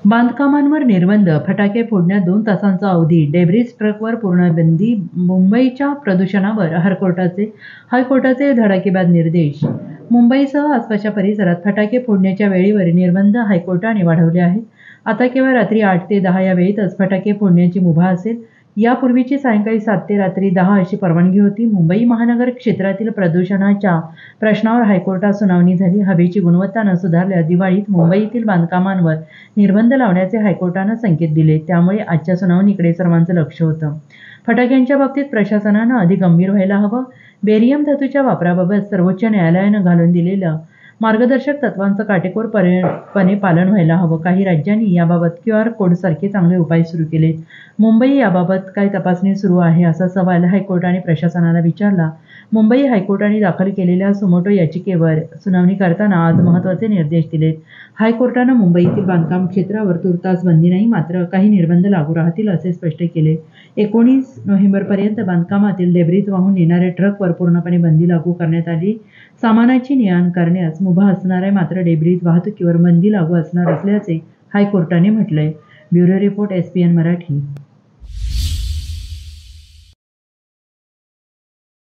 बांधकामांवर निर्बंध, फटाके फोडण्यात 2 तासांचा अवधी, डेब्रिज ट्रकवर पूर्ण बंदी, मुंबईच्या प्रदूषणावर हायकोर्टाचे धडाकेबाद निर्देश. मुंबईसह आसपासच्या परिसरात फटाके फोडण्याच्या वेळेवर निर्बंध हायकोर्टाने वाढवले आहेत. आता केवळ रात्री 8 ते 10 या वेळेतच फटाके फोडण्याची मुभा असेल. यापूर्वीची सायंकाळी 7 ते रात्री 10 अशी परवानगी होती. मुंबई महानगर क्षेत्रातील प्रदूषणाच्या प्रश्नावर हायकोर्टात सुनावणी झाली. हवेची गुणवत्ता न सुधारल्यास दिवाळीत मुंबईतील बांधकामांवर निर्बंध लावण्याचे हायकोर्टानं संकेत दिले. त्यामुळे आजच्या सुनावणीकडे सर्वांचं लक्ष होतं. फटाक्यांच्या बाबतीत प्रशासनानं अधिक गंभीर व्हायला हवं. बेरियम धातूच्या वापराबाबत सर्वोच्च न्यायालयानं घालून दिलेलं मार्गदर्शक तत्त्वांचं काटेकोरपणे पालन व्हायला हवं. काही राज्यांनी याबाबत QR कोडसारखे चांगले उपाय सुरू केलेत. मुंबई याबाबत काय तपासणी सुरू आहे, असा सवाल हायकोर्टाने प्रशासनाला विचारला. मुंबई हायकोर्टाने दाखल केलेल्या सुमोटो याचिकेवर सुनावणी करताना आज महत्त्वाचे निर्देश दिलेत. हायकोर्टानं मुंबईतील बांधकाम क्षेत्रावर तुर्तास बंदी नाही, मात्र काही निर्बंध लागू राहतील असे स्पष्ट केले. 19 नोव्हेंबरपर्यंत बांधकामातील डेब्रिज वाहून नेणाऱ्या ट्रकवर पूर्णपणे बंदी लागू करण्यात आली. सामानाची ने-आण करण्यास मुभा असणार आहे, मात्र डेब्रिज वाहतुकीवर बंदी लागू असणार असल्याचे हायकोर्टाने म्हटलंय. Bureau report, SPN Marathi.